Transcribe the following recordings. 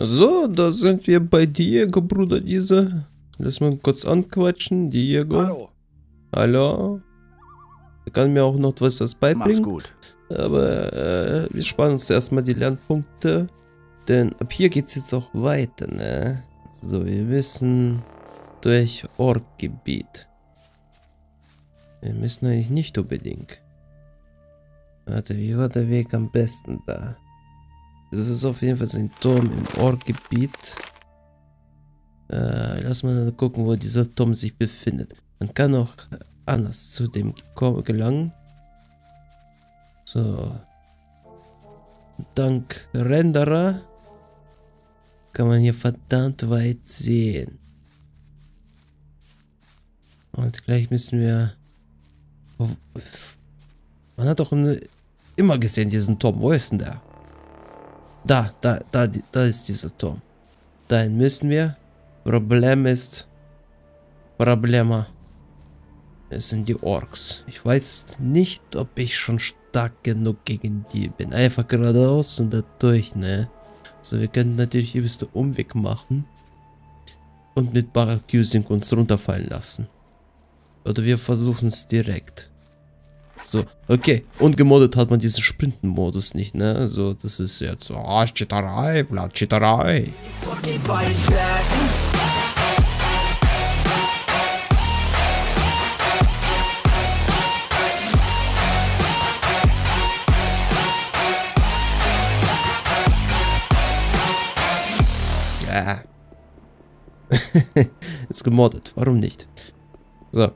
So, da sind wir bei Diego, Bruder, diese. Lass mal kurz anquatschen, Diego. Hallo. Hallo. Er kann mir auch noch was beibringen. Mach's gut. Aber wir sparen uns erstmal die Lernpunkte. Denn ab hier geht's jetzt auch weiter, ne? So, wir wissen durch Orkgebiet. Wir müssen eigentlich nicht unbedingt. Warte, wie war der Weg am besten da? Das ist auf jeden Fall ein Turm im Orkgebiet. Lass mal gucken, wo dieser Turm sich befindet. Man kann auch anders zu dem gelangen. So. Dank Renderer kann man hier verdammt weit sehen. Und gleich müssen wir... Man hat doch immer gesehen diesen Turm. Wo ist denn der? Da ist dieser Turm. Dahin müssen wir. Problem ist... Es sind die Orks. Ich weiß nicht, ob ich schon stark genug gegen die bin. Einfach geradeaus und da durch, ne? So, wir können natürlich übelste Umweg machen. Und mit Barracusing uns runterfallen lassen. Oder wir versuchen es direkt. So, okay. Und gemoddet hat man diesen Sprinten-Modus nicht, ne? Also, das ist jetzt so, Cheaterei, Blatt Cheaterei. Ja. Ist gemoddet, warum nicht? So.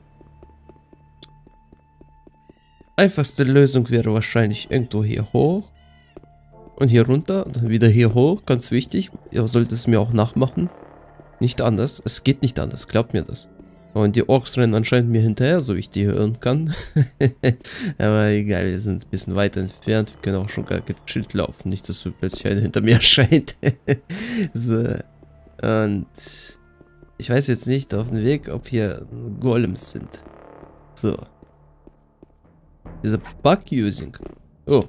Einfachste Lösung wäre wahrscheinlich irgendwo hier hoch. Und hier runter. Und dann wieder hier hoch. Ganz wichtig. Ihr solltet es mir auch nachmachen. Nicht anders. Es geht nicht anders. Glaubt mir das. Und die Orks rennen anscheinend mir hinterher, so wie ich die hören kann. Aber egal, wir sind ein bisschen weiter entfernt. Wir können auch schon gar gechillt laufen. Nicht, dass plötzlich einer hinter mir erscheint. So. Und ich weiß jetzt nicht auf dem Weg, ob hier Golems sind. So. Dieser Bug-Using. Oh.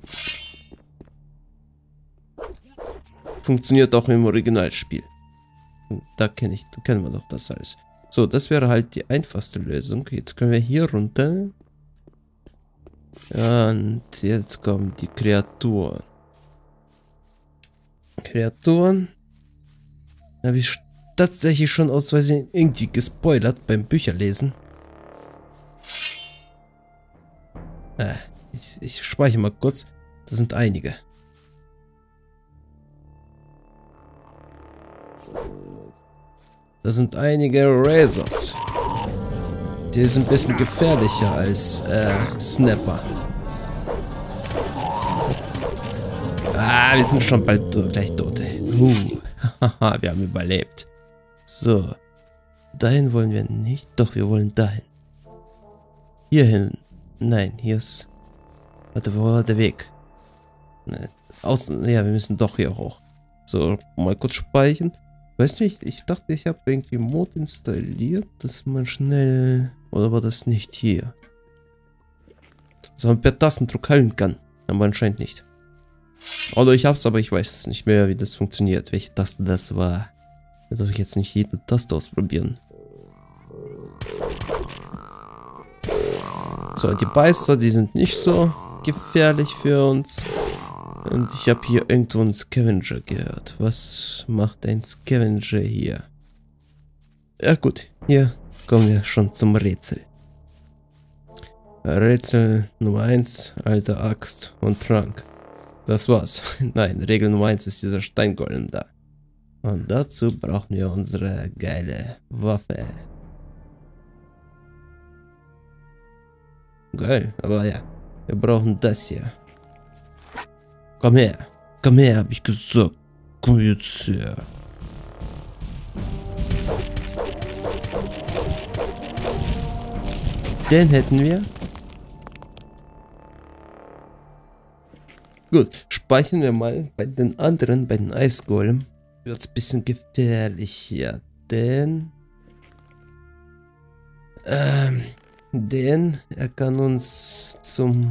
Funktioniert auch im Originalspiel. Da kennen wir doch das alles. So, das wäre halt die einfachste Lösung. Jetzt können wir hier runter. Und jetzt kommen die Kreaturen. Habe ich tatsächlich schon aus Versehen irgendwie gespoilert beim Bücherlesen. Ich speichere mal kurz. Das sind einige. Das sind einige Razors. Die sind ein bisschen gefährlicher als Snapper. Wir sind schon bald gleich tot. Haha, wir haben überlebt. So. Dahin wollen wir nicht. Doch, wir wollen dahin. Hierhin. Nein, hier ist... Warte, wo war der Weg? Ne, außen... Ja, wir müssen doch hier hoch. So, mal kurz speichern. Weiß nicht, ich dachte, ich habe irgendwie Mod installiert, dass man schnell... Oder war das nicht hier? Dass man per Tastendruck heilen kann. Aber anscheinend nicht. Oder ich hab's, aber ich weiß nicht mehr, wie das funktioniert. Welche Taste das war. Da darf ich jetzt nicht jede Taste ausprobieren. So, die Beißer, die sind nicht so gefährlich für uns. Und ich habe hier irgendwo einen Scavenger gehört. Was macht ein Scavenger hier? Ja gut, hier kommen wir schon zum Rätsel. Rätsel Nummer 1, alte Axt und Trank. Das war's. Nein, Regel Nummer 1 ist dieser Steingolem da. Und dazu brauchen wir unsere geile Waffe. Geil, aber ja. Wir brauchen das hier. Komm her, hab ich gesagt. Komm jetzt her. Den hätten wir. Gut, speichern wir mal bei den anderen, bei den Eisgolem. Wird es ein bisschen gefährlicher, denn... er kann uns zum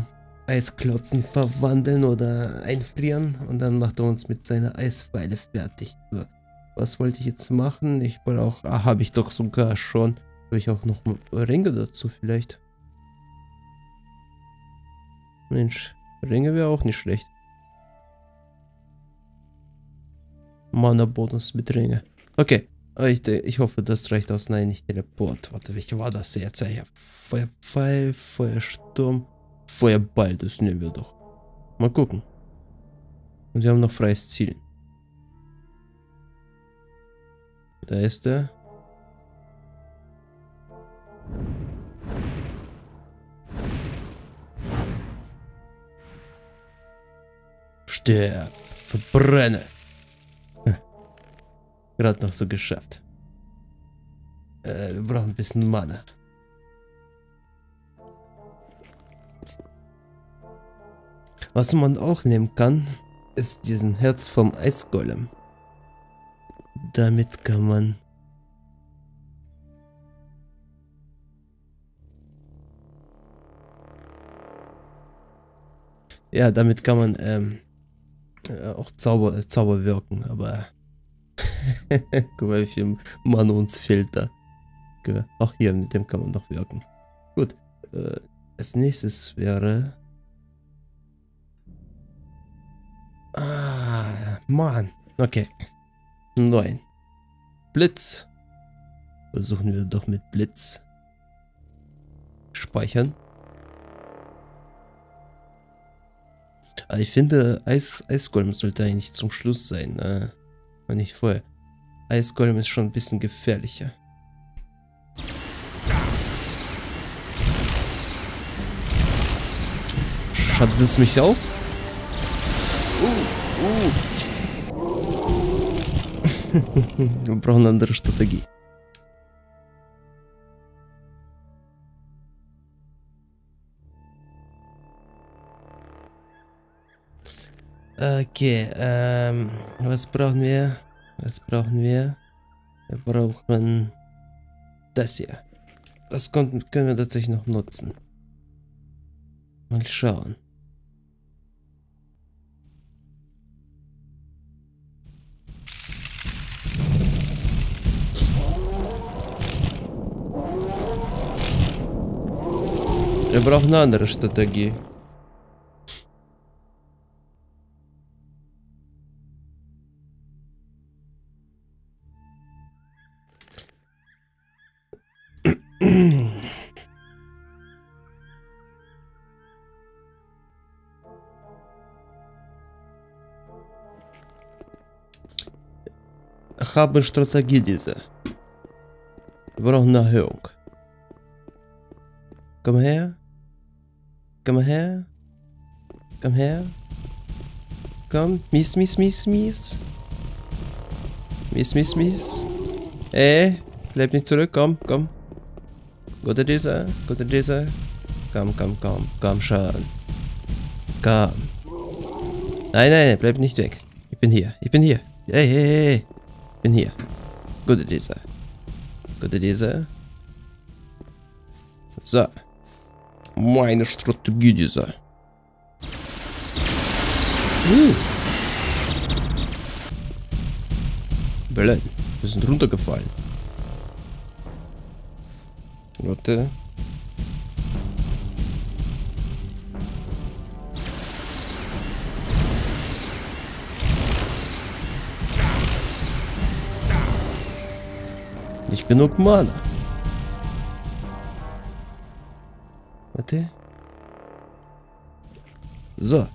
Eisklotzen verwandeln oder einfrieren und dann macht er uns mit seiner Eispfeile fertig. So. Was wollte ich jetzt machen? Ich brauche... Ah, habe ich doch sogar schon. Habe ich auch noch Ringe dazu vielleicht? Mensch, Ringe wäre auch nicht schlecht. Mana-Bonus mit Ringe. Okay. Ich hoffe, das reicht aus. Nein, nicht Teleport. Warte, welche war das jetzt? Ja, Feuerpfeil, Feuersturm, Feuerball. Das nehmen wir doch. Mal gucken. Und wir haben noch freies Ziel. Da ist er. Sterb. Verbrenne. Gerade noch so geschafft. Wir brauchen ein bisschen Mana. Was man auch nehmen kann, ist diesen Herz vom Eisgolem. Damit kann man... Ja, damit kann man auch Zauber wirken, aber... Guck mal, wie viel Mana uns fehlt da. Auch hier, mit dem kann man noch wirken. Gut, als nächstes wäre... Ah, Mann. Okay. 9. Blitz. Versuchen wir doch mit Blitz. Speichern. Aber ich finde, Eisgolem sollte eigentlich zum Schluss sein. Und nicht vorher. Eisgolem ist schon ein bisschen gefährlicher. Schadet es mich auch? Wir brauchen eine andere Strategie. Okay, was brauchen wir? Wir brauchen das hier. Das können wir tatsächlich noch nutzen. Mal schauen. Wir brauchen eine andere Strategie. Haben Strategie diese. Wir brauchen eine Erhöhung. Komm her. Komm her. Komm her. Komm. Mies. Mies. Bleib nicht zurück. Komm. Guter dieser. Komm schon. Komm. Nein, bleib nicht weg. Ich bin hier. Hey. Ich bin hier. Guter dieser. So. Meine Strategie dieser. Blöd. Wir sind runtergefallen. Warte. Nicht genug Mana. Warte. So.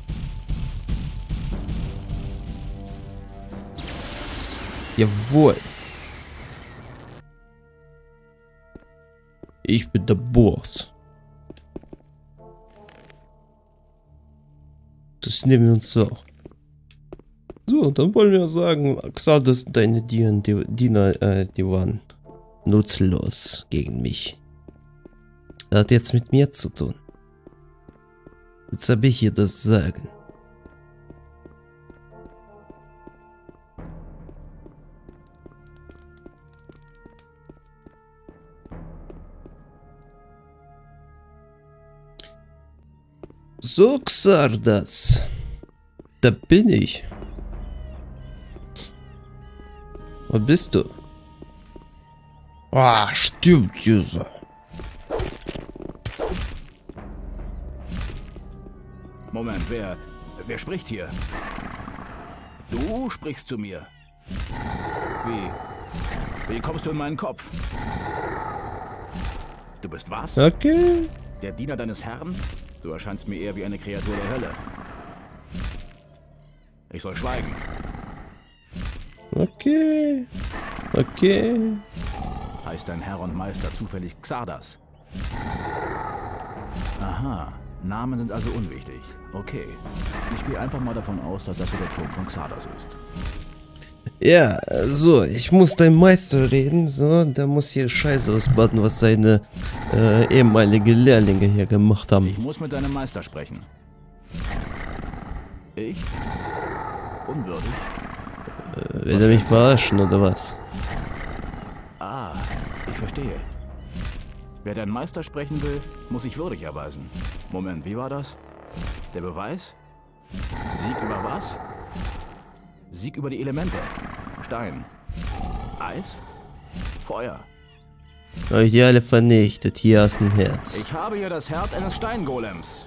Jawohl. Ich bin der Boss. Das nehmen wir uns auch. So, dann wollen wir sagen, Xardas, deine Diener, die waren nutzlos gegen mich. Das hat jetzt mit mir zu tun. Jetzt habe ich hier das Sagen. So, Xardas. Da bin ich. Wo bist du? Ah, stimmt, User. Moment, wer spricht hier? Du sprichst zu mir. Wie kommst du in meinen Kopf? Du bist was? Okay. Der Diener deines Herrn? Du erscheinst mir eher wie eine Kreatur der Hölle. Ich soll schweigen. Okay. Okay. Heißt dein Herr und Meister zufällig Xardas? Aha, Namen sind also unwichtig. Okay. Ich gehe einfach mal davon aus, dass das hier der Turm von Xardas ist. Ja, so, ich muss deinem Meister reden, so, der muss hier Scheiße ausbaden, was seine ehemalige Lehrlinge hier gemacht haben. Ich muss mit deinem Meister sprechen. Ich? Unwürdig? Will er mich verarschen, oder was? Ah, ich verstehe. Wer deinen Meister sprechen will, muss sich würdig erweisen. Moment, wie war das? Der Beweis? Sieg über was? Sieg über die Elemente. Stein. Eis. Feuer. Euch die alle vernichtet, hier hast du ein Herz. Ich habe hier das Herz eines Steingolems.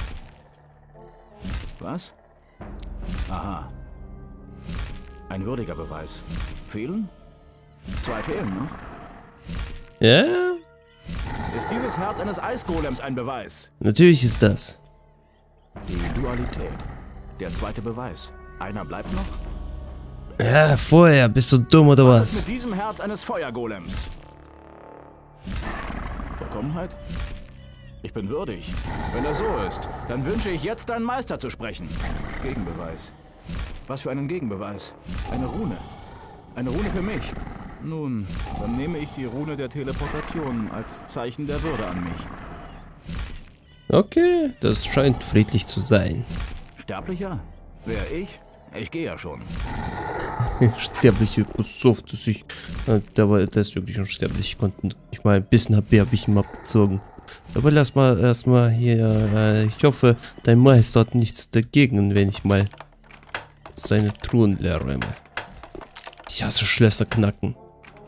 Was? Aha. Ein würdiger Beweis. Fehlen? 2 fehlen noch. Ja? Ist dieses Herz eines Eisgolems ein Beweis? Natürlich ist das. Die Dualität. Der zweite Beweis. Einer bleibt noch? Ja, vorher, bist du dumm oder Was was? ist mit diesem Herz eines Feuergolems? Vollkommenheit? Ich bin würdig. Wenn das so ist, dann wünsche ich jetzt, deinen Meister zu sprechen. Gegenbeweis. Was für einen Gegenbeweis? Eine Rune. Eine Rune für mich. Nun, dann nehme ich die Rune der Teleportation als Zeichen der Würde an mich. Okay, das scheint friedlich zu sein. Sterblicher? Wer ich? Ich gehe ja schon. Sterbliche, pass auf, dass ich... Der ist wirklich unsterblich. Ich konnte nicht mal ein bisschen HP habe ich ihm abgezogen. Aber lass mal erstmal hier... ich hoffe, dein Meister hat nichts dagegen, wenn ich mal seine Truhen leer räume. Ich hasse Schlösser knacken.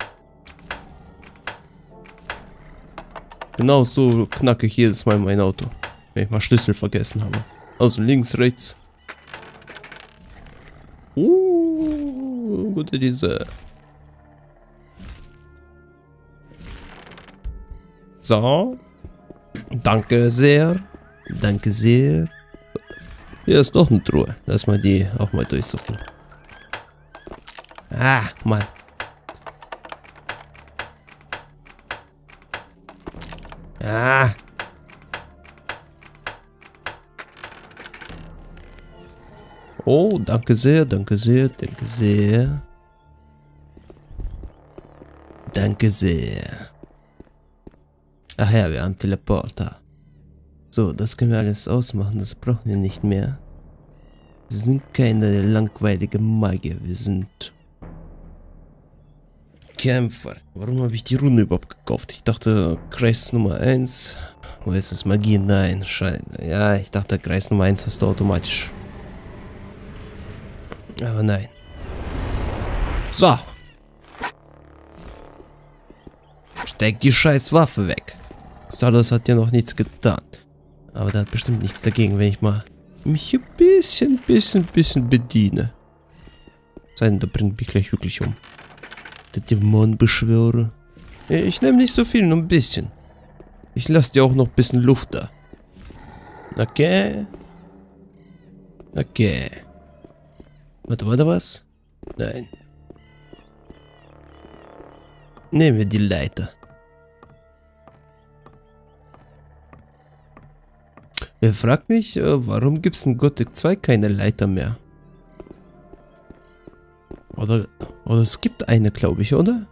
Genau so knacke ich jedes Mal mein Auto, wenn ich mal Schlüssel vergessen habe. Also links, rechts. Gute diese. So. Danke sehr. Danke sehr. Hier ist noch eine Truhe. Lass mal die auch mal durchsuchen. Ah, Mann. Ah. Oh, danke sehr, danke sehr, danke sehr. Danke sehr. Ach ja, wir haben Teleporter. So, das können wir alles ausmachen, das brauchen wir nicht mehr. Wir sind keine langweilige Magier, wir sind Kämpfer. Warum habe ich die Rune überhaupt gekauft? Ich dachte, Kreis Nummer 1. Wo ist das? Magie? Nein, Scheiße. Ja, ich dachte, Kreis Nummer 1 hast du automatisch. Aber nein. So. Steck die scheiß Waffe weg. Xardas hat ja noch nichts getan. Aber der hat bestimmt nichts dagegen, wenn ich mal mich ein bisschen bediene. Sei denn, da bringt mich gleich wirklich um. Der Dämonenbeschwörer. Ich nehme nicht so viel, nur ein bisschen. Ich lasse dir auch noch ein bisschen Luft da. Okay. Okay. Warte, war da was? Nein. Nehmen wir die Leiter. Er fragt mich, warum gibt es in Gothic 2 keine Leiter mehr? Oder es gibt eine, glaube ich, oder?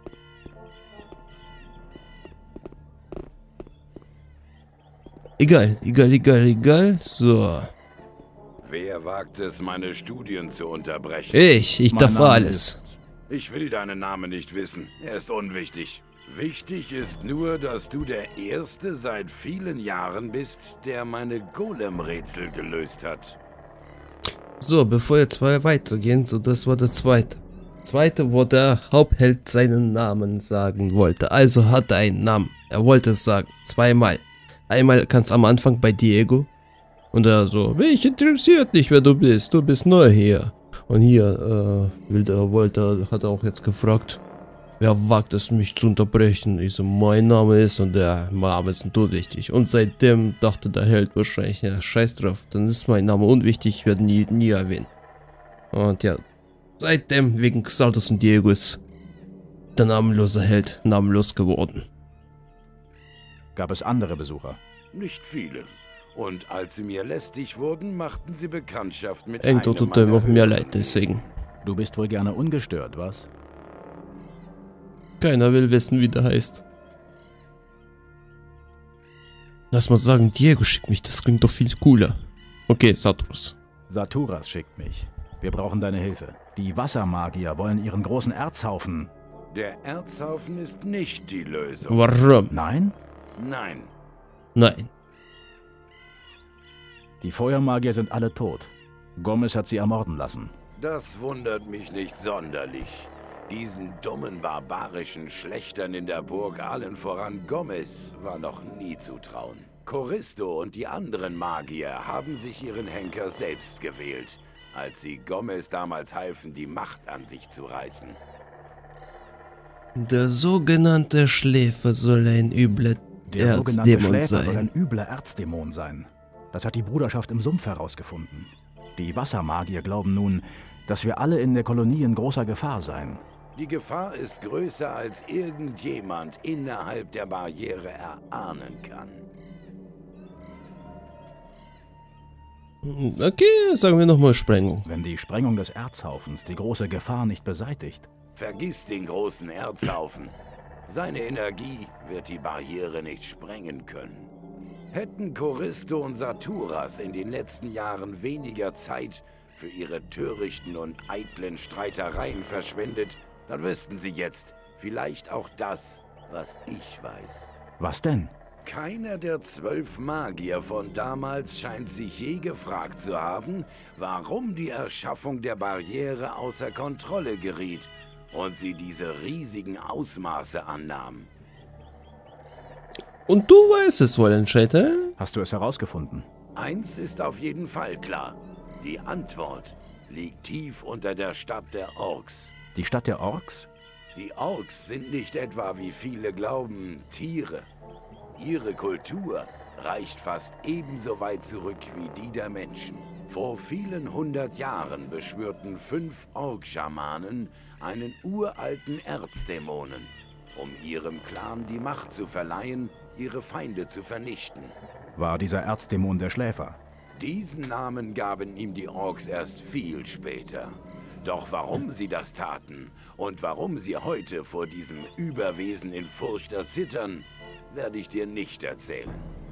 Egal. So. Wer wagt es, meine Studien zu unterbrechen? Ich darf alles. Ich will deinen Namen nicht wissen. Er ist unwichtig. Wichtig ist nur, dass du der Erste seit vielen Jahren bist, der meine Golem-Rätsel gelöst hat. So, bevor jetzt weitergehen, so das war der zweite. zweite, wo der Hauptheld seinen Namen sagen wollte. Also hat er einen Namen. Er wollte es sagen. Zweimal. Einmal ganz am Anfang bei Diego. Und er so, mich interessiert nicht, wer du bist neu hier. Und hier, hat er auch jetzt gefragt, wer wagt es, mich zu unterbrechen? Ich so, mein Name ist und der Name ist unwichtig. Und seitdem dachte der Held wahrscheinlich, ja, scheiß drauf, dann ist mein Name unwichtig, ich werde nie erwähnen. Und ja, seitdem, wegen Xaltos und Diego, ist der namenlose Held namenlos geworden. Gab es andere Besucher? Nicht viele. Und als sie mir lästig wurden, machten sie Bekanntschaft mit Eng tut mir mehr leid, deswegen. Du bist wohl gerne ungestört, was? Keiner will wissen, wie der heißt. Lass mal sagen, Diego schickt mich, das klingt doch viel cooler. Okay, Saturas. Saturas schickt mich. Wir brauchen deine Hilfe. Die Wassermagier wollen ihren großen Erzhaufen. Der Erzhaufen ist nicht die Lösung. Warum? Nein? Nein. Nein. Die Feuermagier sind alle tot. Gomez hat sie ermorden lassen. Das wundert mich nicht sonderlich. Diesen dummen, barbarischen Schlechtern in der Burg, allen voran Gomez, war noch nie zu trauen. Choristo und die anderen Magier haben sich ihren Henker selbst gewählt, als sie Gomez damals halfen, die Macht an sich zu reißen. Der sogenannte Schläfer soll ein übler Erzdämon soll ein übler Erzdämon sein. Das hat die Bruderschaft im Sumpf herausgefunden. Die Wassermagier glauben nun, dass wir alle in der Kolonie in großer Gefahr seien. Die Gefahr ist größer, als irgendjemand innerhalb der Barriere erahnen kann. Okay, sagen wir nochmal Sprengung. Wenn die Sprengung des Erzhaufens die große Gefahr nicht beseitigt. Vergiss den großen Erzhaufen. Seine Energie wird die Barriere nicht sprengen können. Hätten Choristo und Saturas in den letzten Jahren weniger Zeit für ihre törichten und eitlen Streitereien verschwendet, dann wüssten sie jetzt vielleicht auch das, was ich weiß. Was denn? Keiner der 12 Magier von damals scheint sich je gefragt zu haben, warum die Erschaffung der Barriere außer Kontrolle geriet und sie diese riesigen Ausmaße annahm. Und du weißt es wohl, Entscheider? Hast du es herausgefunden? Eins ist auf jeden Fall klar. Die Antwort liegt tief unter der Stadt der Orks. Die Stadt der Orks? Die Orks sind nicht etwa, wie viele glauben, Tiere. Ihre Kultur reicht fast ebenso weit zurück wie die der Menschen. Vor vielen 100 Jahren beschwörten 5 Ork-Schamanen einen uralten Erzdämonen, um ihrem Clan die Macht zu verleihen, ihre Feinde zu vernichten. War dieser Erzdämon der Schläfer? Diesen Namen gaben ihm die Orks erst viel später. Doch warum sie das taten und warum sie heute vor diesem Überwesen in Furcht erzittern, werde ich dir nicht erzählen.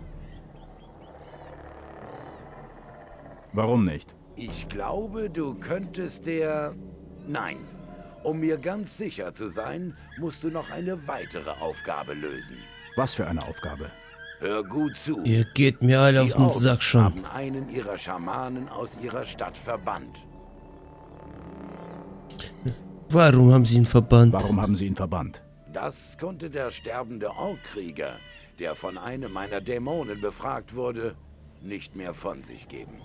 Warum nicht? Ich glaube, du könntest der... Nein. Um mir ganz sicher zu sein, musst du noch eine weitere Aufgabe lösen. Was für eine Aufgabe? Hör gut zu. Ihr geht mir alle auf den Sack schon. Die Orks haben einen ihrer Schamanen aus ihrer Stadt verbannt. Warum haben sie ihn verbannt? Warum haben sie ihn verbannt? Das konnte der sterbende Orkkrieger, der von einem meiner Dämonen befragt wurde, nicht mehr von sich geben.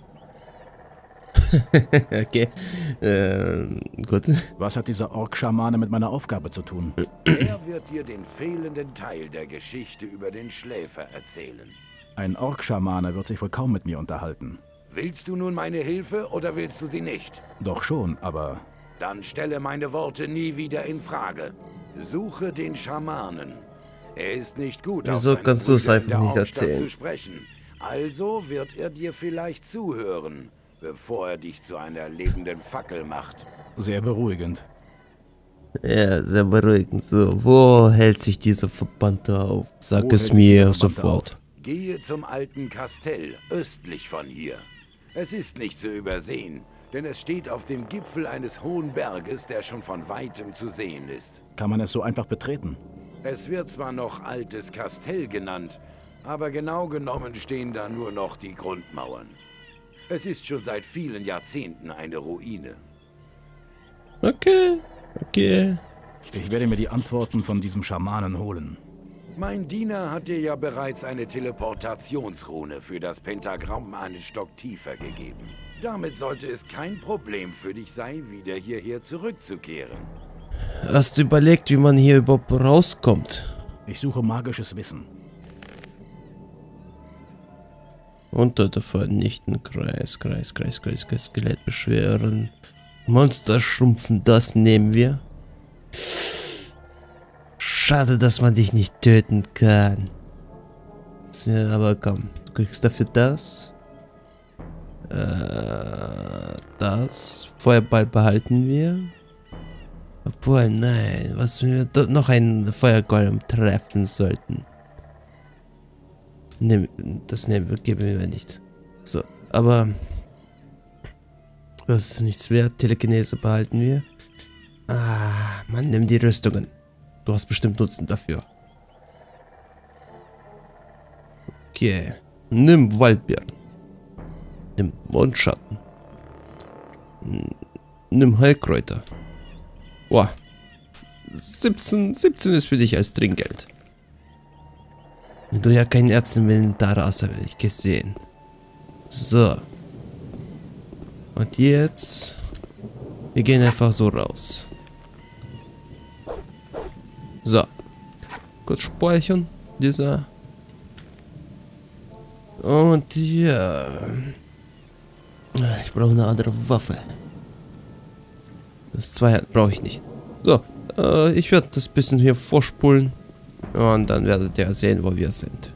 Okay. Gut. Was hat dieser Ork-Schamane mit meiner Aufgabe zu tun? Er wird dir den fehlenden Teil der Geschichte über den Schläfer erzählen. Ein Ork-Schamane wird sich wohl kaum mit mir unterhalten. Willst du nun meine Hilfe oder willst du sie nicht? Doch schon, aber... Dann stelle meine Worte nie wieder in Frage. Suche den Schamanen. Er ist nicht gut, Wieso kannst du es einfach nicht erzählen? Zu sprechen. Also wird er dir vielleicht zuhören, bevor er dich zu einer lebenden Fackel macht. Sehr beruhigend. Ja, sehr beruhigend. So, wo hält sich dieser Verbannte auf? Sag es mir sofort. Gehe zum alten Kastell, östlich von hier. Es ist nicht zu übersehen, denn es steht auf dem Gipfel eines hohen Berges, der schon von weitem zu sehen ist. Kann man es so einfach betreten? Es wird zwar noch Altes Kastell genannt, aber genau genommen stehen da nur noch die Grundmauern. Es ist schon seit vielen Jahrzehnten eine Ruine. Okay. Okay. Ich werde mir die Antworten von diesem Schamanen holen. Mein Diener hat dir ja bereits eine Teleportationsrune für das Pentagramm einen Stock tiefer gegeben. Damit sollte es kein Problem für dich sein, wieder hierher zurückzukehren. Hast du überlegt, wie man hier überhaupt rauskommt? Ich suche magisches Wissen. Unter der vernichten Kreis, Skelett beschweren. Monster schrumpfen, das nehmen wir. Schade, dass man dich nicht töten kann. So, aber komm, du kriegst dafür das. Das. Feuerball behalten wir. Obwohl, nein, was wenn wir dort noch einen Feuergolem treffen sollten. Ne, das geben wir nicht. So, aber das ist nichts wert. Telekinese behalten wir. Ah, Mann, nimm die Rüstungen. Du hast bestimmt Nutzen dafür. Okay. Nimm Waldbeeren. Nimm Mondschatten. Nimm Heilkräuter. Boah. 17 ist für dich als Trinkgeld. Wenn du ja kein Erz im Inventar hast, habe ich gesehen. So. Und jetzt. Wir gehen einfach so raus. So. Kurz speichern. Dieser. Und ja. Ich brauche eine andere Waffe. Das Zweihand brauche ich nicht. So. Ich werde das bisschen hier vorspulen. Und dann werdet ihr sehen, wo wir sind.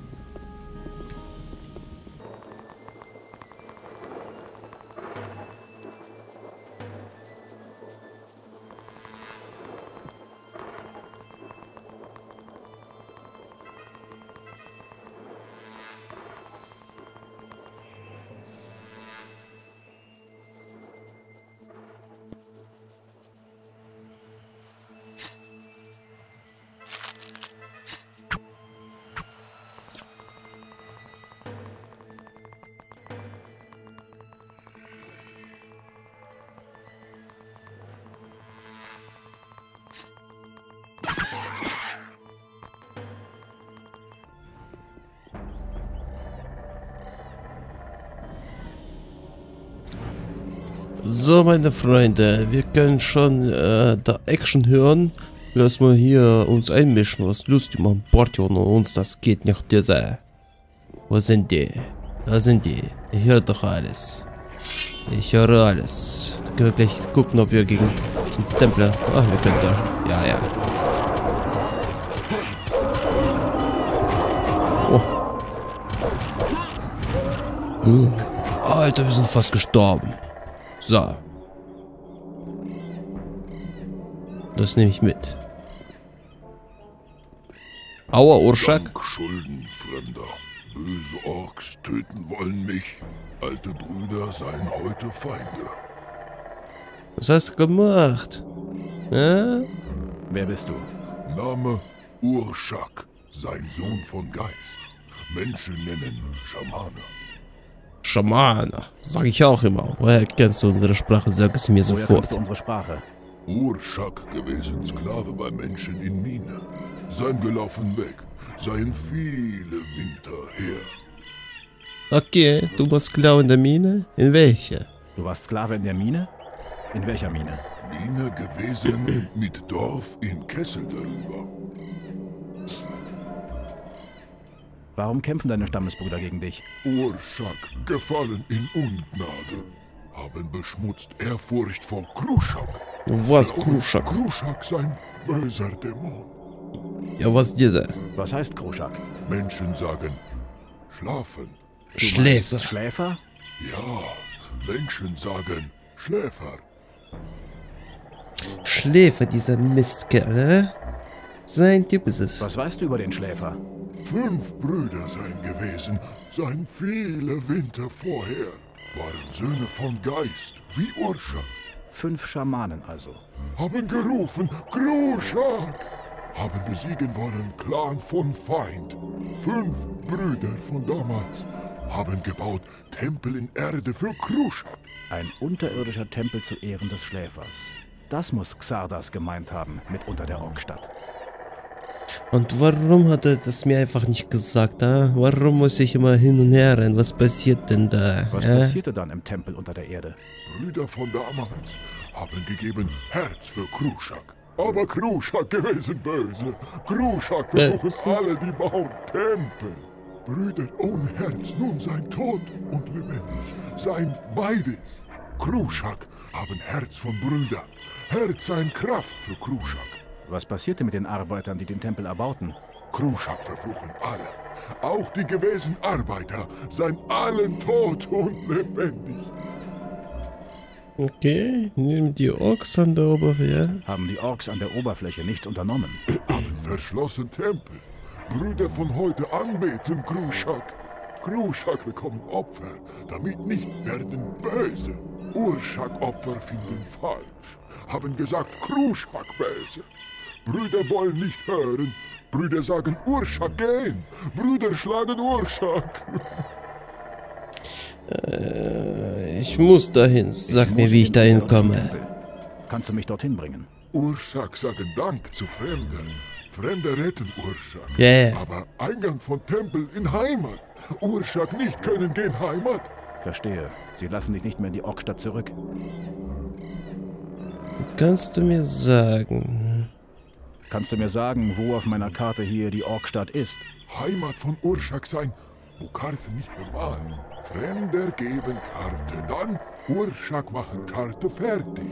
So, meine Freunde, wir können schon da Action hören. Lass mal hier uns einmischen, was lustig machen. Portion und uns, das geht nicht dieser. Wo sind die? Da sind die. Ich höre doch alles. Ich höre alles. Da können wir gleich gucken, ob wir gegen den Templer. Ach, wir können da. Ja, ja. Oh. Alter, wir sind fast gestorben. So. Das nehme ich mit. Aua, Urschak. Dank Schulden, Fremder. Böse Orks töten wollen mich. Alte Brüder seien heute Feinde. Was hast du gemacht? Ja? Wer bist du? Name Urschak, sein Sohn von Geist. Menschen nennen Schamane. Schamane. Sag ich auch immer. Woher kennst du unsere Sprache? Sag es mir Woher sofort. kennst du unsere Sprache? Urschak gewesen, Sklave bei Menschen in Mine. Sein gelaufen weg, seien viele Winter her. Okay, du warst Sklave in der Mine? In welcher? Du warst Sklave in der Mine? In welcher Mine? Mine gewesen mit Dorf in Kessel darüber. Warum kämpfen deine Stammesbrüder gegen dich? Urschak gefallen in Ungnade, haben beschmutzt Ehrfurcht vor Kruschak. Was, Kruschak? Kruschak sein böser Dämon. Ja, was dieser? Was heißt Kruschak? Menschen sagen schlafen. Du Schläfer. meinst Schläfer? Ja, Menschen sagen Schläfer. Schläfer, dieser Mistkerl, So ein Typ ist es. Was weißt du über den Schläfer? 5 Brüder seien gewesen, seien viele Winter vorher, waren Söhne von Geist, wie Urschak. 5 Schamanen also. Haben gerufen, Kruschak! Haben besiegen wollen, Clan von Feind. 5 Brüder von damals haben gebaut Tempel in Erde für Kruschak. Ein unterirdischer Tempel zu Ehren des Schläfers. Das muss Xardas gemeint haben mit unter der Orkstadt. Und warum hat er das mir einfach nicht gesagt, Warum muss ich immer hin und her rennen? Was passiert denn da? Was passierte dann im Tempel unter der Erde? Brüder von damals haben gegeben Herz für Kruschak. Aber Kruschak gewesen böse. Kruschak versuchen alle, die bauen Tempel. Brüder ohne Herz, nun sein tot und lebendig. Sein beides. Kruschak haben Herz von Brüder. Herz sein Kraft für Kruschak. Was passierte mit den Arbeitern, die den Tempel erbauten? Kruschak verfluchen alle. Auch die gewesen Arbeiter seien allen tot und lebendig. Okay, nehmen die Orks an der Oberfläche. Haben die Orks an der Oberfläche nichts unternommen? Haben verschlossen Tempel. Brüder von heute anbeten Kruschak. Kruschak bekommen Opfer, damit nicht werden böse. Urschak-Opfer finden falsch. Haben gesagt Kruschak böse. Brüder wollen nicht hören. Brüder sagen Urschak gehen. Brüder schlagen Urschak. Ich muss dahin. Sag mir, wie ich dahin komme. Kannst du mich dorthin bringen? Urschak sagen Dank zu Fremden. Fremde retten Urschak. Yeah. Aber Eingang von Tempel in Heimat. Urschak nicht können gehen Heimat. Verstehe. Sie lassen dich nicht mehr in die Orkstadt zurück. Kannst du mir sagen... Kannst du mir sagen, wo auf meiner Karte hier die Orkstadt ist? Heimat von Urschak sein, wo Karten nicht bemalen. Fremder geben Karte, dann Urschak machen Karte fertig.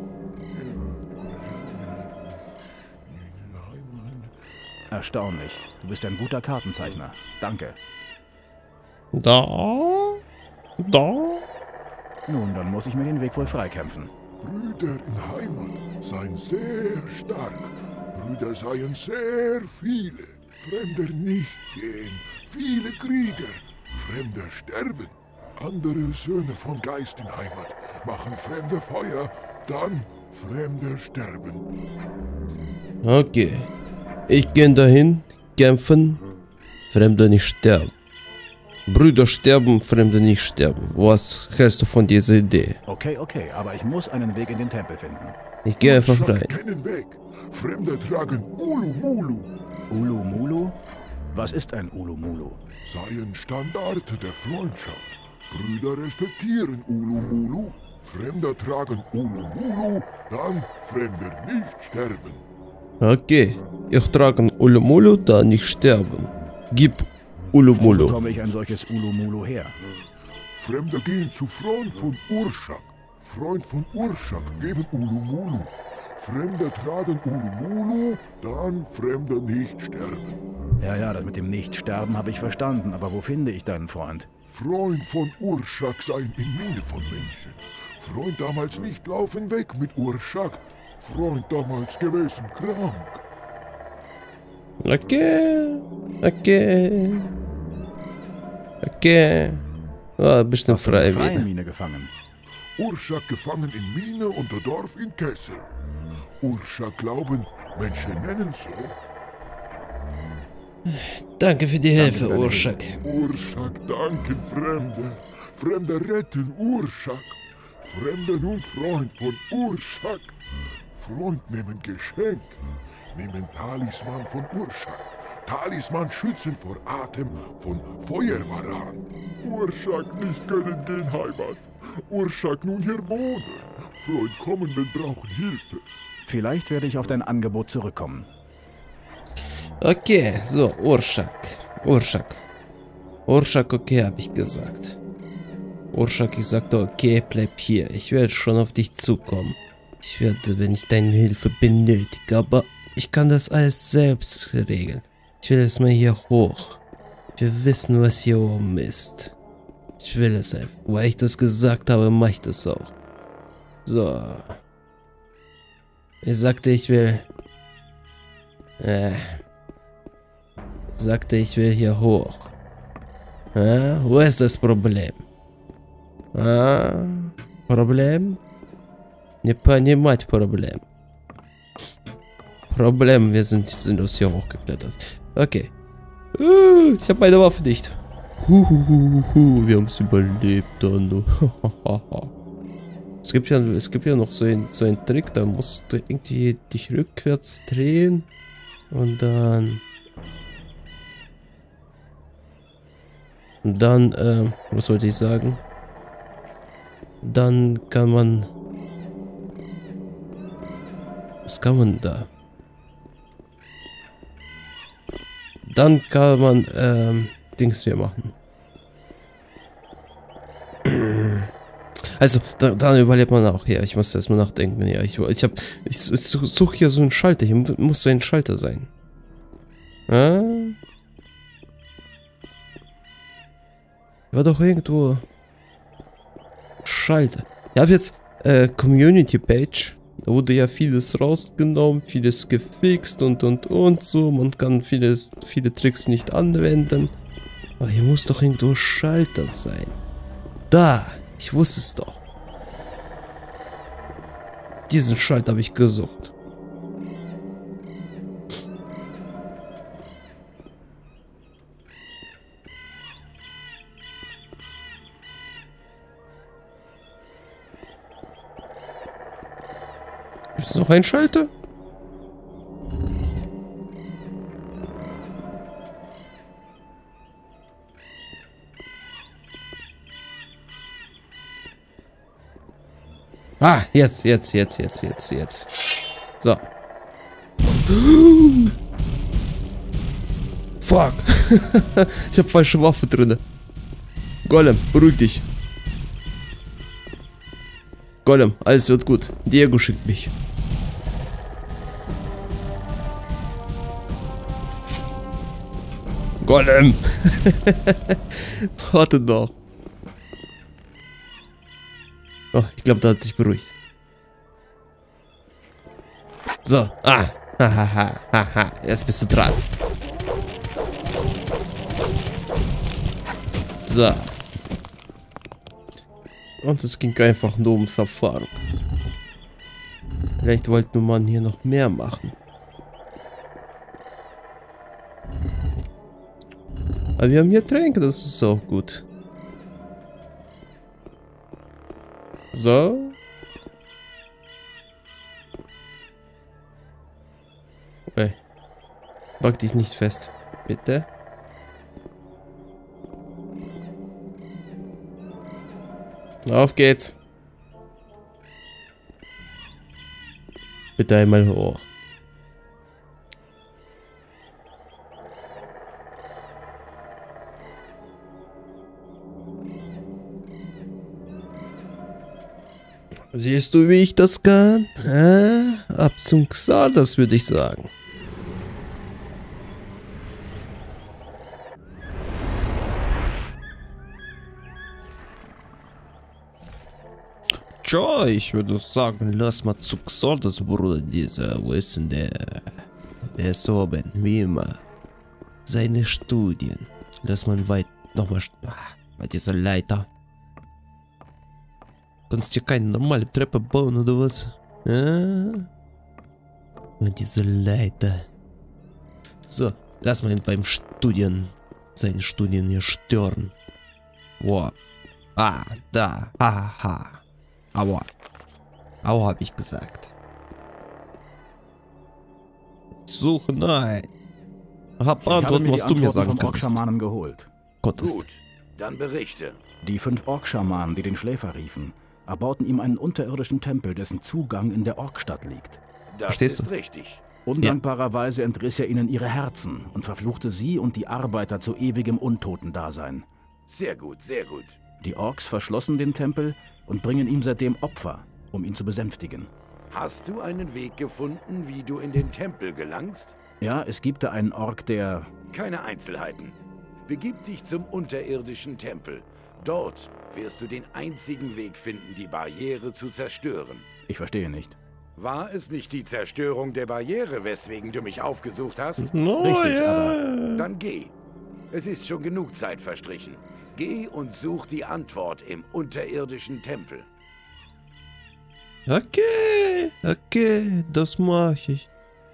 Erstaunlich. Du bist ein guter Kartenzeichner. Danke. Da? Nun, dann muss ich mir den Weg wohl freikämpfen. Brüder in Heimat seien sehr stark. Brüder seien sehr viele. Fremder nicht gehen. Viele Krieger. Fremder sterben. Andere Söhne von Geist in Heimat machen fremde Feuer, dann Fremder sterben. Okay. Ich gehe dahin, kämpfen, Fremde nicht sterben. Brüder sterben, Fremde nicht sterben. Was hältst du von dieser Idee? Okay, aber ich muss einen Weg in den Tempel finden. Ich gehe einfach rein. Keinen Weg. Fremde tragen Ulumulu. Ulumulu? Was ist ein Ulumulu? Seien Standarte der Freundschaft. Brüder respektieren Ulumulu. Fremde tragen Ulumulu, dann Fremder nicht sterben. Okay, ich trage Ulumulu, da nicht sterben. Gib Wo Ulumulu. bekomme ich ein solches Ulumulu her? Fremde gehen zu Freund von Urschak. Freund von Urschak geben Ulumulu. Fremde tragen Ulumulu, dann Fremde nicht sterben. Ja, das mit dem Nichtsterben habe ich verstanden, aber wo finde ich deinen Freund? Freund von Urschak seien in Mine von Menschen. Freund damals nicht laufen weg mit Urschak. Freund damals gewesen krank. Okay. Ah, bestimmt frei Freie wieder. Mine gefangen. Urschak gefangen in Mine und der Dorf in Kessel. Urschak glauben, Menschen nennen so. Danke für die Hilfe, Urschak. Urschak danken Fremde. Fremde retten Urschak. Fremde nun Freund von Urschak. Freund nehmen Geschenk. Nehmen Talisman von Urschak. Talisman schützen vor Atem von Feuerwaran. Urschak nicht können gehen Heimat. Urschak nun hier wohnen. Freund kommenden brauchen Hilfe. Vielleicht werde ich auf dein Angebot zurückkommen. Okay, so, Urschak, okay, habe ich gesagt. Urschak, ich sagte, okay, bleib hier. Ich werde schon auf dich zukommen. Ich werde, wenn ich deine Hilfe benötige, aber ich kann das alles selbst regeln. Ich will erstmal hier hoch. Ich will wissen, was hier oben ist. Ich will es einfach. Weil ich das gesagt habe, mache ich das auch. So. Ich sagte, ich will... ich will hier hoch. Wo ist das Problem? Problem? Не понимать Problem. Problem, wir sind sinnlos hier hochgeklettert. Okay. Ich habe meine Waffe nicht. Wir haben es überlebt, Anno. Es gibt ja noch so ein Trick, da musst du irgendwie dich rückwärts drehen und dann was wollte ich sagen? Dann kann man, was kann man da? Dann kann man Dings mehr machen. Also, dann überlebt man auch. Ja, ich muss erstmal nachdenken. Ja, ich suche hier so einen Schalter. Hier muss so ein Schalter sein. War doch irgendwo Schalter. Ich habe jetzt Community Page. Da wurde ja vieles rausgenommen, vieles gefixt und so. Man kann viele Tricks nicht anwenden. Aber hier muss doch irgendwo Schalter sein. Da! Ich wusste es doch. Diesen Schalter habe ich gesucht. Gibt es noch einen Schalter? Ah, jetzt. So. Fuck. Ich habe falsche Waffe drin. Golem, beruhig dich. Golem, alles wird gut. Diego schickt mich. Golem. Warte doch. Oh, ich glaube, da hat sich beruhigt. So. Ah. Hahaha. Jetzt bist du dran. So. Und es ging einfach nur ums Erfahrung. Vielleicht wollte man hier noch mehr machen. Aber wir haben hier Tränke, das ist auch gut. So. Okay. Pack dich nicht fest. Bitte. Auf geht's. Bitte einmal hoch. Siehst du, wie ich das kann? Ab zum Xal, das würde ich sagen. Tja, ich würde sagen, lass mal zu Xal, das Bruder dieser, wo ist denn der? Der ist oben, wie immer. Seine Studien. Lass mal weit, nochmal, bei dieser Leiter. Kannst du hier keine normale Treppe bauen oder was? Nur diese Leiter. So, lass mal ihn beim Studien, seine Studien hier stören. Wow. Ah, da. Haha. Aua. Aua, hab ich gesagt. Suche, nein. Hab Antwort, was du mir sagen kannst. Ork-Schamanen geholt. Gut, dann berichte. Die 5 Ork-Schamanen, die den Schläfer riefen, erbauten ihm einen unterirdischen Tempel, dessen Zugang in der Orkstadt liegt. Das Verstehst ist du? richtig. Undankbarerweise entriss er ihnen ihre Herzen und verfluchte sie und die Arbeiter zu ewigem Untotendasein. Sehr gut, sehr gut. Die Orks verschlossen den Tempel und bringen ihm seitdem Opfer, um ihn zu besänftigen. Hast du einen Weg gefunden, wie du in den Tempel gelangst? Ja, es gibt da einen Ork, der... Keine Einzelheiten. Begib dich zum unterirdischen Tempel. Dort wirst du den einzigen Weg finden, die Barriere zu zerstören. Ich verstehe nicht. War es nicht die Zerstörung der Barriere, weswegen du mich aufgesucht hast? No, Richtig, ja. aber... Dann geh. Es ist schon genug Zeit verstrichen. Geh und such die Antwort im unterirdischen Tempel. Okay, das mach ich.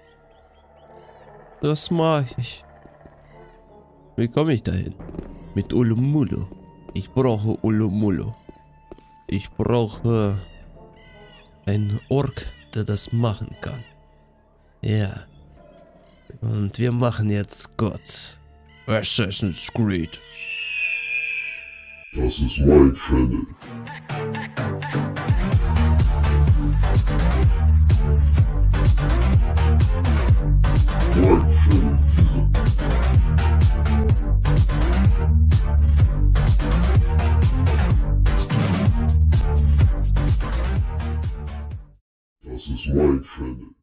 Wie komme ich dahin? Mit Ulumulo. Ich brauche Ulumulo. Ich brauche Ein Ork, der das machen kann. Ja. Und wir machen jetzt Gott. Assassin's Creed. Das ist mein Channel. Das ist mein Channel.